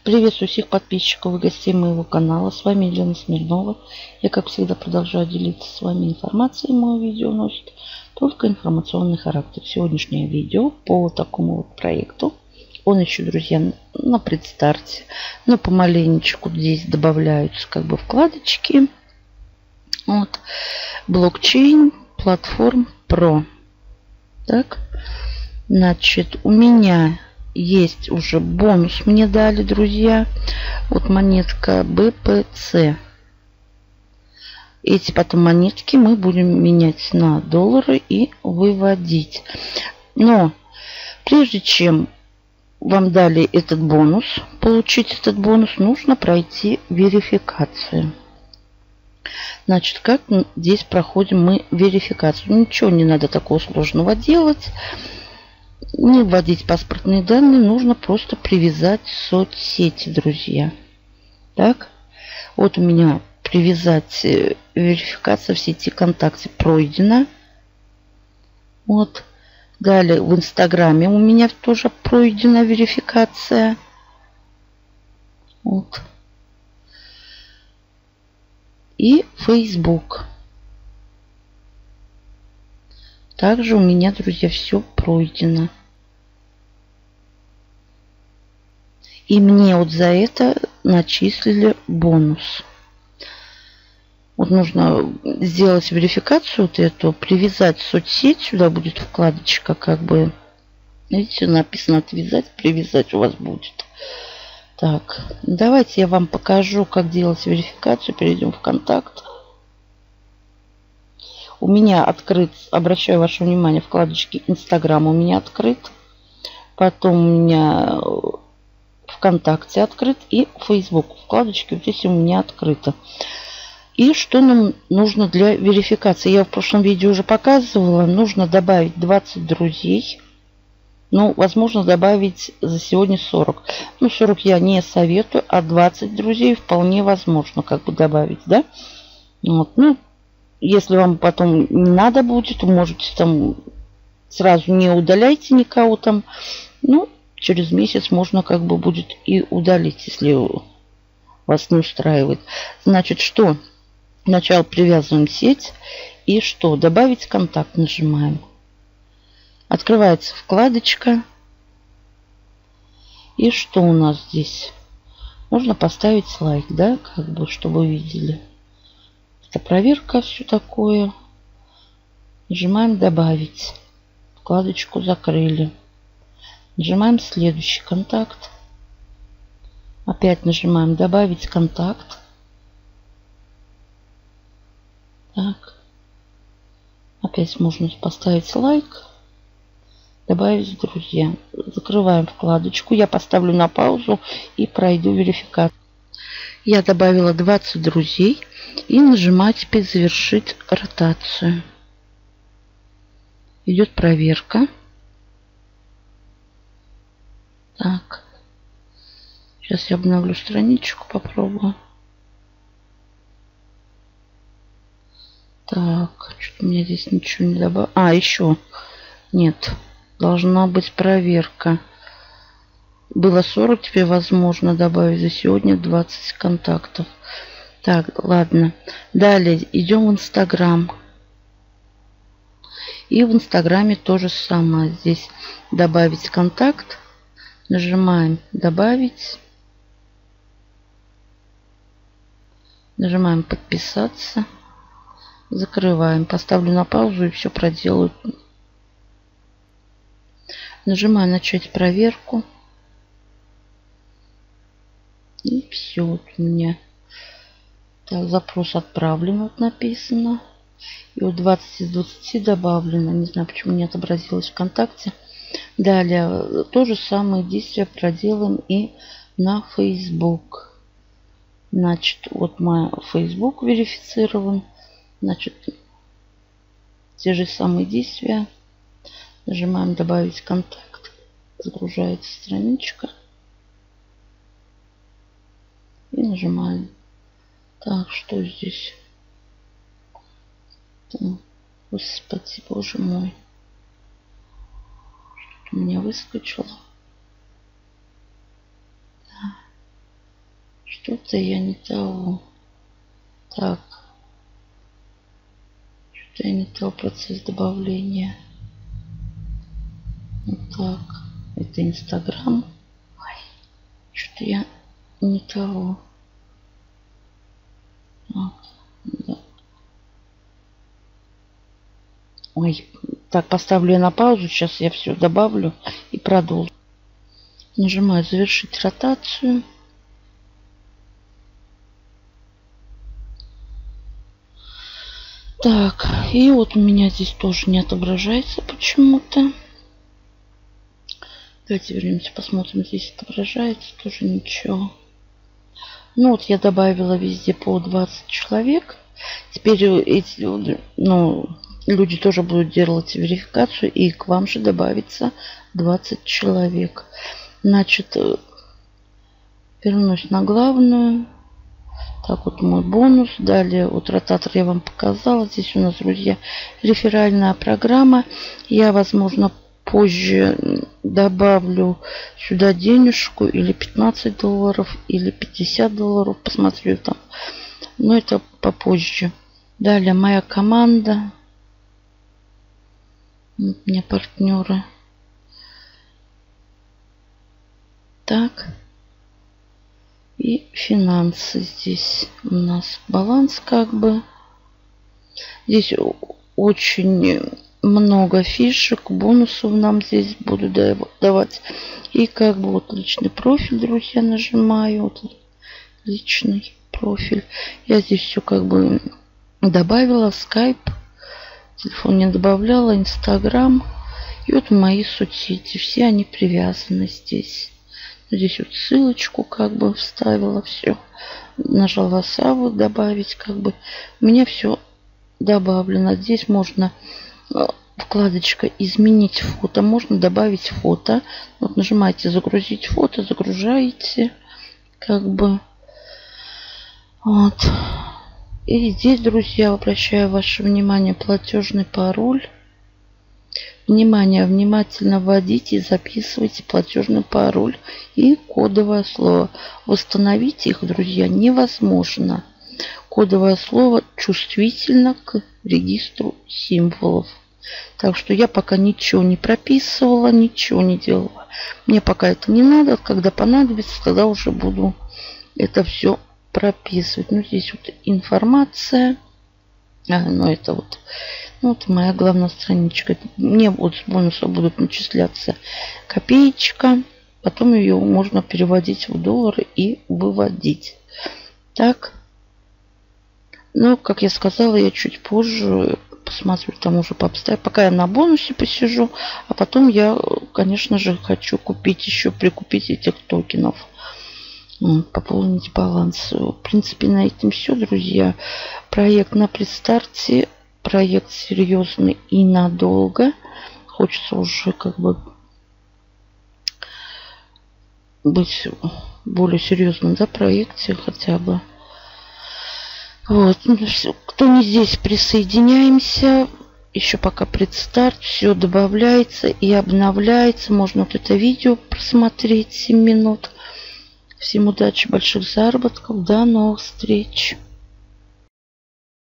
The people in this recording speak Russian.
Приветствую всех подписчиков и гостей моего канала. С вами Елена Смирнова. Я, как всегда, продолжаю делиться с вами информацией. Мое видео носит только информационный характер. Сегодняшнее видео по такому вот проекту. Он еще, друзья, на предстарте. Но помаленечку здесь добавляются как бы вкладочки. Вот. Блокчейн, платформ Pro. Так. Значит, у меня есть уже бонус, мне дали, друзья. Вот монетка BPC. Эти потом монетки мы будем менять на доллары и выводить. Но прежде чем вам дали этот бонус, получить этот бонус, нужно пройти верификацию. Значит, как здесь проходим мы верификацию? Ничего не надо такого сложного делать. Не вводить паспортные данные, нужно просто привязать соцсети, друзья. Так, вот у меня привязать верификация в сети ВКонтакте пройдена. Вот. Далее в Инстаграме у меня тоже пройдена верификация. Вот. И Facebook. Также у меня, друзья, все пройдено. И мне вот за это начислили бонус. Вот нужно сделать верификацию вот эту, привязать соцсеть. Сюда будет вкладочка как бы. Видите, написано отвязать, привязать у вас будет. Так, давайте я вам покажу, как делать верификацию. Перейдем в контакт. У меня открыт, обращаю ваше внимание, вкладочки Инстаграм у меня открыт. Потом у меня ВКонтакте открыт и Facebook. Вкладочки вот здесь у меня открыто. И что нам нужно для верификации? Я в прошлом видео уже показывала. Нужно добавить 20 друзей. Ну, возможно, добавить за сегодня 40. Ну, 40 я не советую, а 20 друзей вполне возможно как бы добавить, да? Вот, ну, если вам потом не надо будет, то можете там сразу не удаляйте никого там. Ну, через месяц можно как бы будет и удалить, если вас не устраивает. Значит, что? Сначала привязываем сеть. И что? Добавить контакт нажимаем. Открывается вкладочка. И что у нас здесь? Можно поставить лайк, да? Как бы, чтобы вы видели. Это проверка, все такое. Нажимаем добавить. Вкладочку закрыли. Нажимаем следующий контакт. Опять нажимаем добавить контакт. Так. Опять можно поставить лайк. Добавить друзья. Закрываем вкладочку. Я поставлю на паузу и пройду верификацию. Я добавила 20 друзей. И нажимаю теперь завершить ротацию. Идет проверка. Так. Сейчас я обновлю страничку, попробую. Так, что-то у меня здесь ничего не добавилось. А, еще. Нет. Должна быть проверка. Было 40, теперь возможно добавить за сегодня 20 контактов. Так, ладно. Далее идем в Инстаграм. И в Инстаграме то же самое. Здесь добавить контакт. Нажимаем добавить. Нажимаем подписаться. Закрываем. Поставлю на паузу и все проделаю. Нажимаю начать проверку. И все вот у меня. Так, запрос отправлен, вот написано. И вот 20 из 20 добавлено. Не знаю, почему не отобразилось ВКонтакте. Далее то же самое действие проделаем и на Facebook. Значит, вот мой Facebook верифицирован. Значит, те же самые действия. Нажимаем добавить контакт. Загружается страничка. И нажимаем. Так, что здесь? Господи, боже мой. Что-то у меня выскочило. Это я не того. Так. Что-то я не того, процесс добавления. Вот так. Это Инстаграм. Что-то я не того. Вот. Да. Ой. Так, поставлю я на паузу. Сейчас я все добавлю и продолжу. Нажимаю завершить ротацию. Так, и вот у меня здесь тоже не отображается почему-то. Давайте вернемся, посмотрим, здесь отображается тоже ничего. Ну вот я добавила везде по 20 человек. Теперь эти люди тоже будут делать верификацию, и к вам же добавится 20 человек. Значит, вернусь на главную. Так, вот мой бонус. Далее, вот ротатор я вам показала. Здесь у нас, друзья, реферальная программа. Я, возможно, позже добавлю сюда денежку, или 15 долларов, или 50 долларов. Посмотрю там. Но это попозже. Далее, моя команда. Вот у меня партнеры. Так. И финансы здесь у нас баланс как бы. Здесь очень много фишек, бонусов нам здесь будут давать. И как бы вот личный профиль, друзья, нажимаю. Вот личный профиль. Я здесь все как бы добавила. Скайп. Телефон не добавляла. Инстаграм. И вот мои соцсети. Все они привязаны здесь. Здесь вот ссылочку как бы вставила, все. Нажала Саву добавить как бы. У меня все добавлено. Здесь можно вкладочка изменить фото. Можно добавить фото. Вот нажимаете загрузить фото, загружаете как бы. Вот. И здесь, друзья, обращаю ваше внимание, платежный пароль. Внимание, внимательно вводите и записывайте платежный пароль и кодовое слово. Восстановить их, друзья, невозможно. Кодовое слово чувствительно к регистру символов. Так что я пока ничего не прописывала, ничего не делала. Мне пока это не надо. Когда понадобится, тогда уже буду это все прописывать. Ну, здесь вот информация. Ну, это вот... Вот моя главная страничка. Мне вот с бонуса будут начисляться копеечка. Потом ее можно переводить в доллары и выводить. Так. Ну, как я сказала, я чуть позже посмотрю, там уже пообставить. Пока я на бонусе посижу. А потом я, конечно же, хочу купить еще, прикупить этих токенов. Пополнить баланс. В принципе, на этом все, друзья. Проект на предстарте. Проект серьезный и надолго. Хочется уже как бы быть более серьезным, да, проекте хотя бы. Вот. Кто не здесь, присоединяемся. Еще пока предстарт. Все добавляется и обновляется. Можно вот это видео просмотреть 7 минут. Всем удачи, больших заработков. До новых встреч.